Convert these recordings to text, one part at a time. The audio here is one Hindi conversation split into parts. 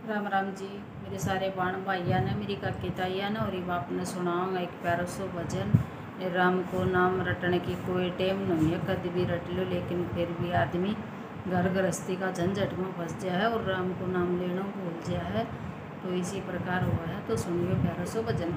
राम राम जी। मेरे सारे बाण भाइया ने, मेरी काकी ताइया ने और आपने सुनाऊंगा एक प्यारा सो भजन। राम को नाम रटने की कोई टेम नहीं है, कद भी रट लो, लेकिन फिर भी आदमी घर गृहस्थी का झंझट में फंस गया है और राम को नाम लेना भूल गया है। तो इसी प्रकार हुआ है, तो सुनिए प्यारा सो भजन।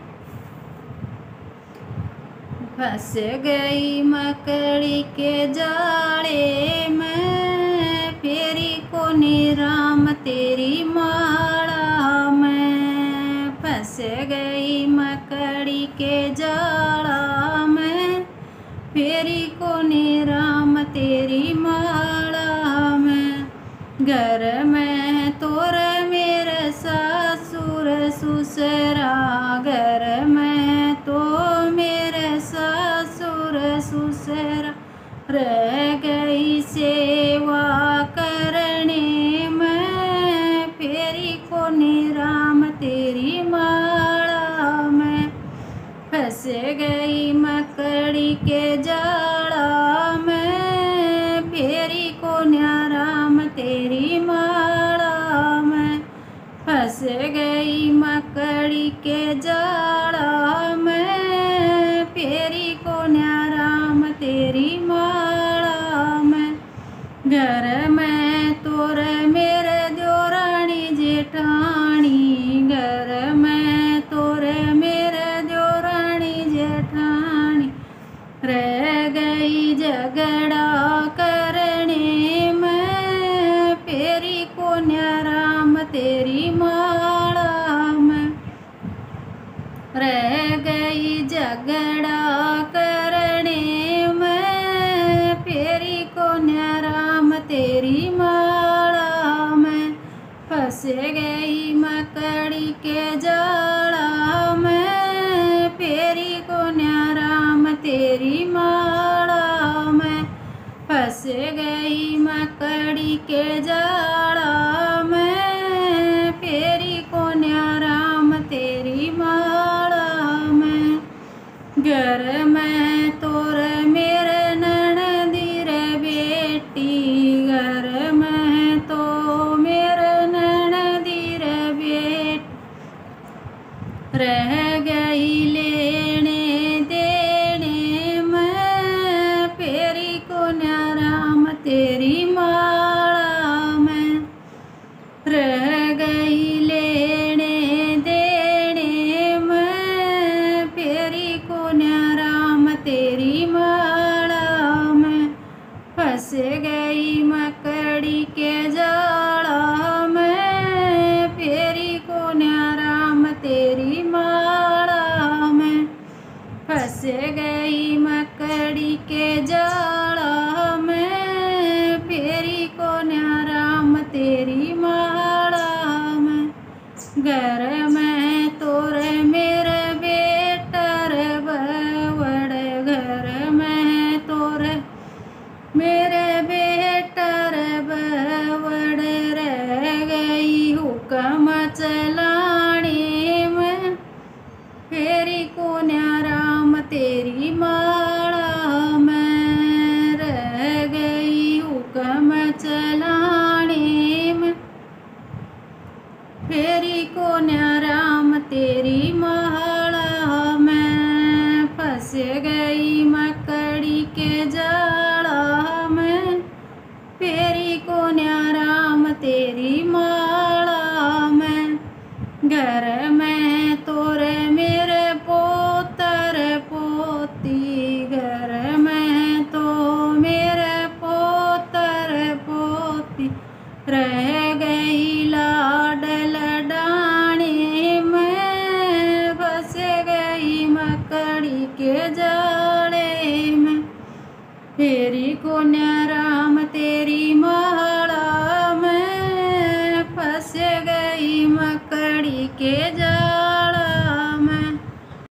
फंस गई मकड़ी के जाले में, फेरी को निराम तेरी माला में। फंस गई मकड़ी के जाला में, फेरी को निराम तेरी माला में। घर में तोर मेरे ससुर ससुरा, घर में तो मेरे ससुर ससुरा। रह गई सेवा करने में, फेरी को निराम तेरी माला में। फंस गई मकड़ी के जाला में, फेरी को निराम तेरी माला में। फंस गई मकड़ी के जाला में, फेरी को निराम तेरी माला में। घर में तोर मेरे देवरानी जेठानी, घर में तोर मेरे देवरानी जेठानी। रह गई झगड़ा करने में, फेरी को निराम तेरी माला में। रह गई झगड़ा करने में, फेरी को निराम तेरी माला में। फंस गई मकड़ी के जाला में, फेरी को निराम तेरी माला में। फंस गई मकड़ी के जाला में, फेरी को निराम तेरी माला में। घर में तोर मेरे ननदी रे बेटी, घर में तो मेरे ननदी रे बेटी। रह गई लेने देने में, फेरी को निराम तेरी माला में। रह गई लेने देने में, फेरी को निराम तेरी माला में। फंस गई मकड़ी के जाला में, फेरी को निराम तेरी माला में। फंस गई मकड़ी के जाला में, फेरी को निराम तेरी माला में। घर में तोर मेरे बेटर बवड़, घर में तोर मेरे बेटर बवड़। रह गई हुक्म चलाने में, फेरी को निराम तेरी माला में। रह गई हुक्म चलाने में, फेरी को निराम तेरी माला में। फंस गई मकड़ी के जाला में, फेरी को निराम तेरी माला में। घर में तोर मेरे पोतर पोती, घर में तो मेरे पोतर पोती। रह गई लाड लडाने में, फंस गई मकड़ी के जाले में, फेरी को